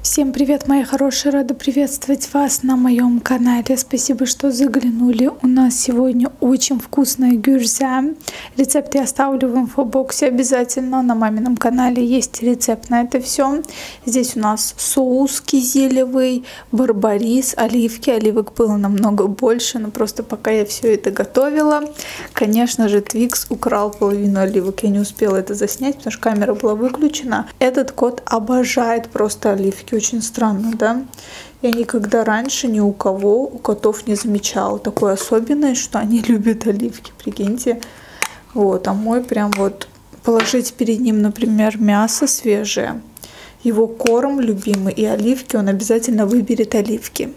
Всем привет, мои хорошие, рада приветствовать вас на моем канале. Спасибо, что заглянули. У нас сегодня очень вкусная гюрза. Рецепт я оставлю в инфобоксе обязательно. На мамином канале есть рецепт на это все. Здесь у нас соус кизилевый, барбарис, оливки. Оливок было намного больше, но просто пока я все это готовила, конечно же, Твикс украл половину оливок. Я не успела это заснять, потому что камера была выключена. Этот кот обожает просто оливки. Очень странно, да? Я никогда раньше ни у кого, у котов не замечала такой особенность, что они любят оливки, прикиньте. Вот, а мой прям вот положить перед ним, например, мясо свежее, его корм любимый и оливки, он обязательно выберет оливки.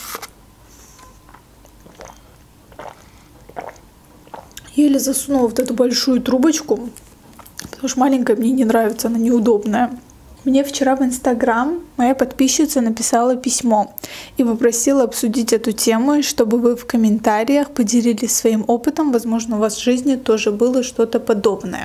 Еле засунула вот эту большую трубочку, потому что маленькая мне не нравится, она неудобная. Мне вчера в Инстаграм моя подписчица написала письмо и попросила обсудить эту тему, чтобы вы в комментариях поделились своим опытом. Возможно, у вас в жизни тоже было что-то подобное.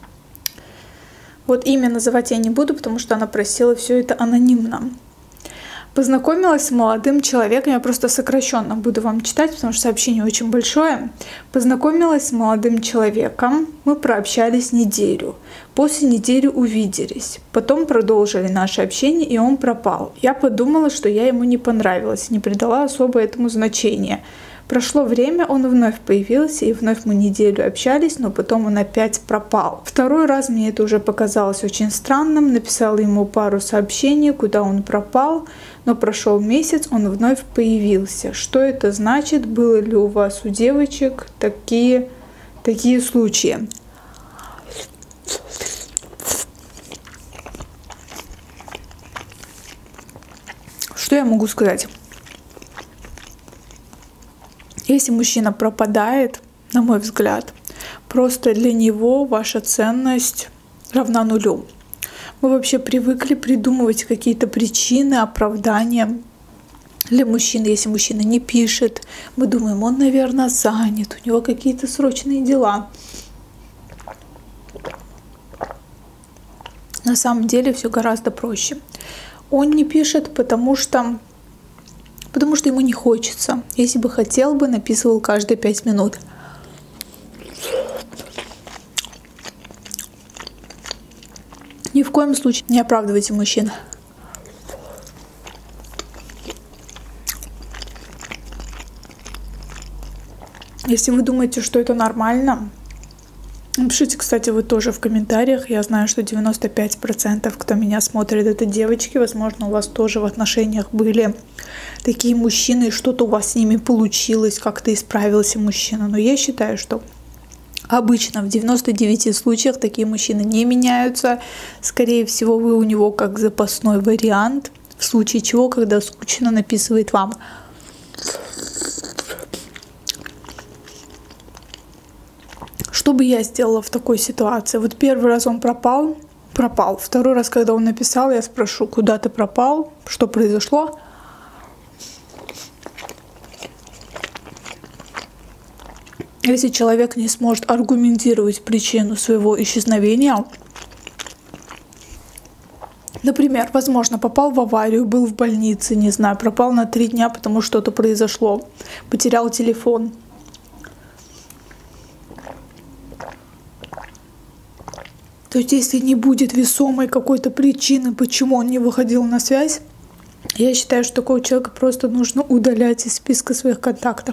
Вот имя называть я не буду, потому что она просила все это анонимно. Познакомилась с молодым человеком, я просто сокращенно буду вам читать, потому что сообщение очень большое. Познакомилась с молодым человеком, мы прообщались неделю. После недели увиделись. Потом продолжили наше общение, и он пропал. Я подумала, что я ему не понравилась, не придала особо этому значения. Прошло время, он вновь появился, и вновь мы неделю общались, но потом он опять пропал. Второй раз мне это уже показалось очень странным. Написала ему пару сообщений, куда он пропал, но прошел месяц, он вновь появился. Что это значит? Было ли у вас у девочек такие случаи? Что я могу сказать? Если мужчина пропадает, на мой взгляд, просто для него ваша ценность равна нулю. Мы вообще привыкли придумывать какие-то причины, оправдания для мужчины. Если мужчина не пишет, мы думаем, он, наверное, занят, у него какие-то срочные дела. На самом деле все гораздо проще. Он не пишет, потому что ему не хочется. Если бы хотел бы, написывал каждые 5 минут. Ни в коем случае не оправдывайте мужчин. Если вы думаете, что это нормально, напишите, кстати, вы тоже в комментариях. Я знаю, что 95%, кто меня смотрит, это девочки. Возможно, у вас тоже в отношениях были такие мужчины, и что-то у вас с ними получилось, как-то исправился мужчина. Но я считаю, что обычно в 99 случаях такие мужчины не меняются. Скорее всего, вы у него как запасной вариант, в случае чего, когда скучно, написывает вам. Что бы я сделала в такой ситуации? Вот первый раз он пропал. Второй раз, когда он написал, я спрошу, куда ты пропал, что произошло. Если человек не сможет аргументировать причину своего исчезновения, например, возможно, попал в аварию, был в больнице, не знаю, пропал на 3 дня, потому что что-то произошло, потерял телефон. То есть, если не будет весомой какой-то причины, почему он не выходил на связь, я считаю, что такого человека просто нужно удалять из списка своих контактов.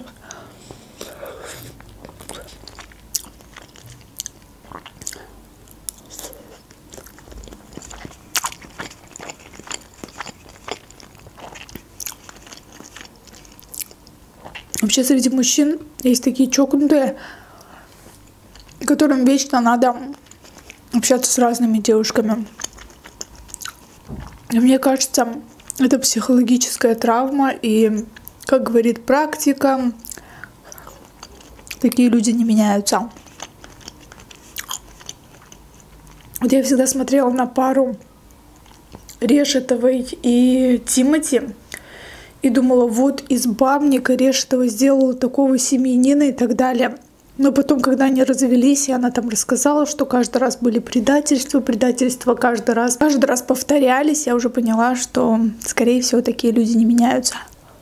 Вообще среди мужчин есть такие чокнутые, которым вечно надо общаться с разными девушками. И мне кажется, это психологическая травма, и, как говорит практика, такие люди не меняются. Вот я всегда смотрела на пару Решетовой и Тимати и думала, вот из бабника Решетова сделала такого семьянина и так далее. Но потом, когда они развелись, и она там рассказала, что каждый раз были предательства каждый раз повторялись, я уже поняла, что, скорее всего, такие люди не меняются.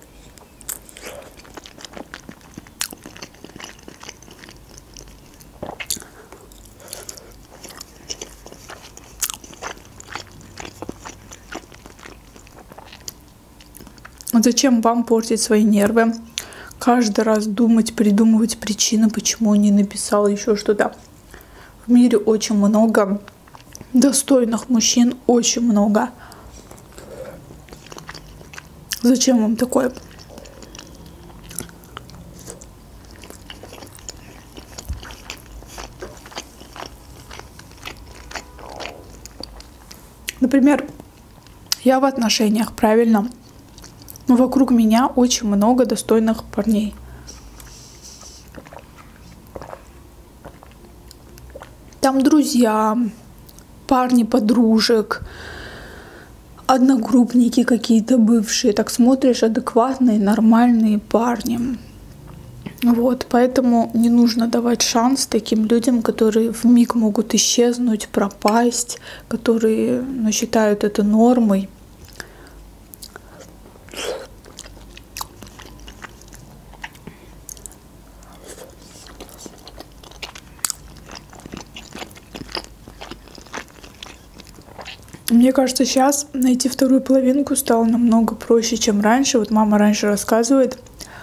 Зачем вам портить свои нервы? Каждый раз думать, придумывать причины, почему он не написал еще что-то. В мире очень много достойных мужчин, очень много. Зачем вам такое? Например, я в отношениях, правильно? Но вокруг меня очень много достойных парней. Там друзья, парни подружек, одногруппники какие-то бывшие. Так смотришь, адекватные, нормальные парни. Вот, поэтому не нужно давать шанс таким людям, которые вмиг могут исчезнуть, пропасть, которые считают это нормой. Мне кажется, сейчас найти вторую половинку стало намного проще, чем раньше. Вот мама раньше рассказывает,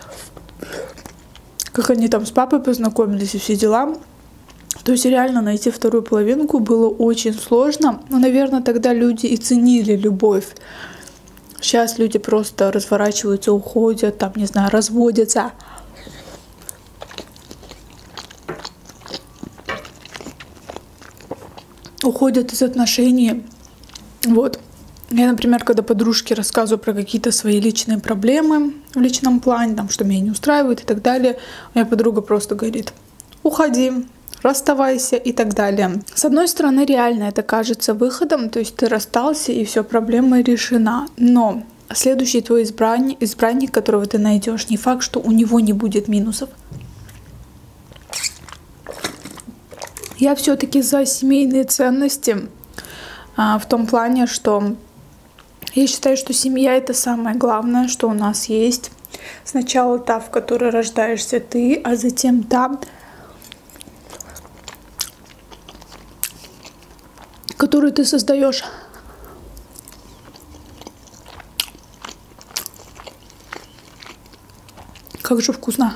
как они там с папой познакомились и все дела. То есть реально найти вторую половинку было очень сложно. Но, наверное, тогда люди и ценили любовь. Сейчас люди просто разворачиваются, уходят, там, не знаю, разводятся. Уходят из отношений. Вот. Я, например, когда подружке рассказываю про какие-то свои личные проблемы в личном плане, там, что меня не устраивает и так далее, моя подруга просто говорит: уходи, расставайся и так далее. С одной стороны, реально это кажется выходом, то есть ты расстался и все, проблема решена. Но следующий твой избранник, которого ты найдешь, не факт, что у него не будет минусов. Я все-таки за семейные ценности. В том плане, что я считаю, что семья — это самое главное, что у нас есть. Сначала та, в которой рождаешься ты, а затем та, которую ты создаешь. Как же вкусно.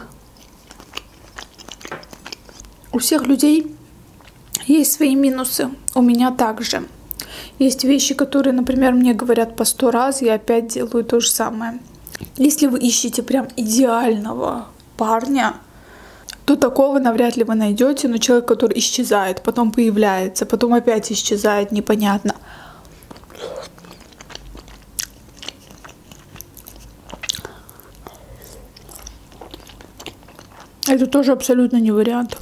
У всех людей есть свои минусы. У меня также. Есть вещи, которые, например, мне говорят по 100 раз, я опять делаю то же самое. Если вы ищете прям идеального парня, то такого навряд ли вы найдете, но человек, который исчезает, потом появляется, потом опять исчезает, непонятно. Это тоже абсолютно не вариант.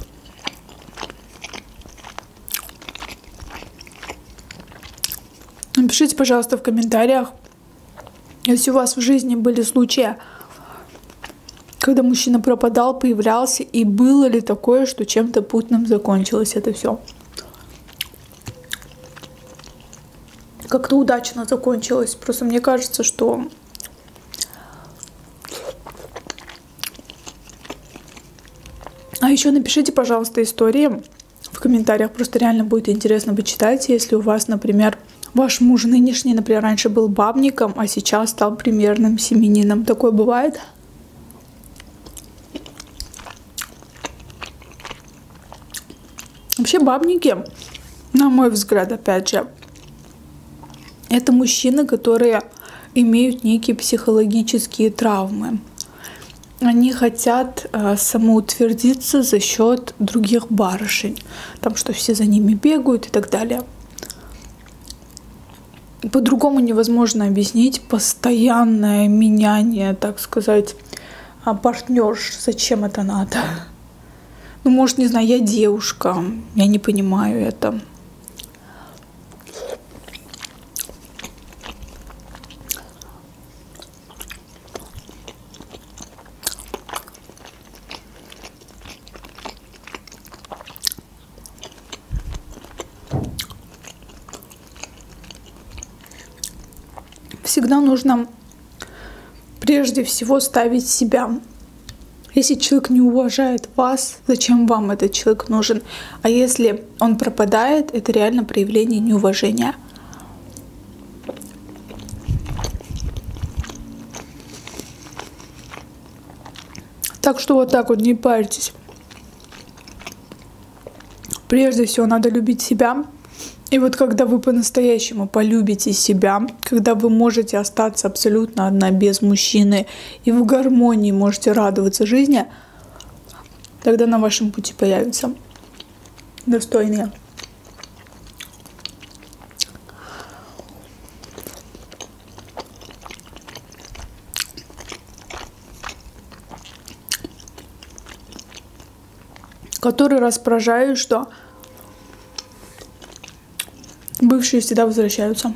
Напишите, пожалуйста, в комментариях, если у вас в жизни были случаи, когда мужчина пропадал, появлялся, и было ли такое, что чем-то путным закончилось это все. Как-то удачно закончилось. Просто мне кажется, что А еще напишите, пожалуйста, истории в комментариях. Просто реально будет интересно почитать, если у вас, например, ваш муж нынешний, например, раньше был бабником, а сейчас стал примерным семенином. Такое бывает? Вообще бабники, на мой взгляд, опять же, это мужчины, которые имеют некие психологические травмы. Они хотят самоутвердиться за счет других барышень. Там, что все за ними бегают и так далее. По-другому невозможно объяснить постоянное меняние, так сказать, партнерш. Зачем это надо? Ну, может, не знаю, я девушка, я не понимаю это. всегда нужно прежде всего ставить себя. Если человек не уважает вас, зачем вам этот человек нужен? А если он пропадает, это реально проявление неуважения. Так что вот так вот не парьтесь. Прежде всего надо любить себя. И вот когда вы по-настоящему полюбите себя, когда вы можете остаться абсолютно одна без мужчины и в гармонии можете радоваться жизни, тогда на вашем пути появятся достойные. Который раз поражаюсь, что бывшие всегда возвращаются.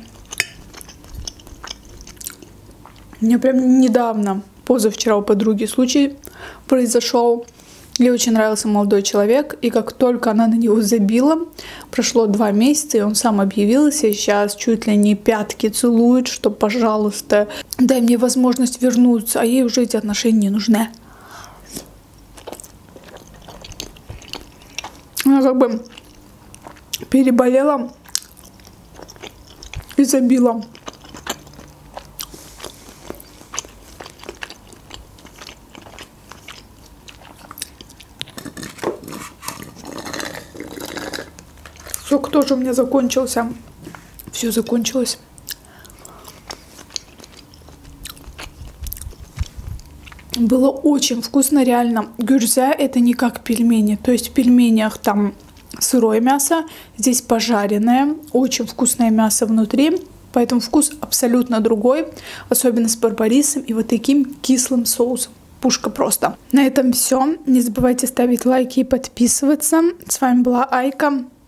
Мне прям недавно, позавчера у подруги случай произошел. Ей очень нравился молодой человек, и как только она на него забила, прошло 2 месяца, и он сам объявился, и сейчас чуть ли не пятки целует, что, пожалуйста, дай мне возможность вернуться, а ей уже эти отношения не нужны. Она как бы переболела и забила. Сок тоже у меня закончился. Все закончилось. Было очень вкусно, реально. Гюрза это не как пельмени. То есть в пельменях там сырое мясо, здесь пожаренное, очень вкусное мясо внутри. Поэтому вкус абсолютно другой, особенно с барбарисом и вот таким кислым соусом. Пушка просто. На этом все. Не забывайте ставить лайки и подписываться. С вами была Айка.